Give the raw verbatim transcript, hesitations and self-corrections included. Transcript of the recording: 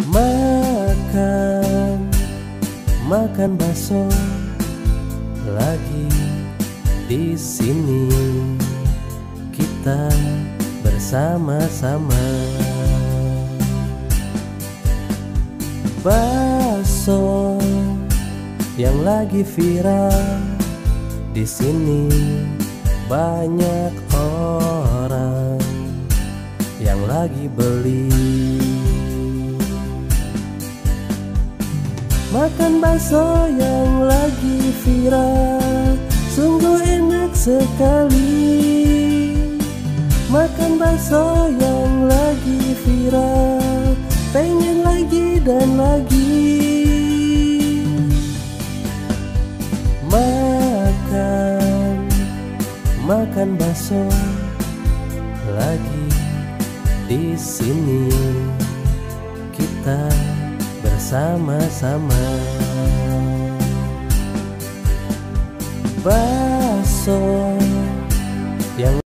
Makan, makan bakso lagi di sini kita bersama-sama. Bakso yang lagi viral di sini, banyak orang yang lagi beli. Makan bakso yang lagi viral sungguh enak sekali. Makan bakso yang lagi viral, pengen lagi dan lagi. Makan, makan bakso lagi di sini kita bersama-sama. Bakso yang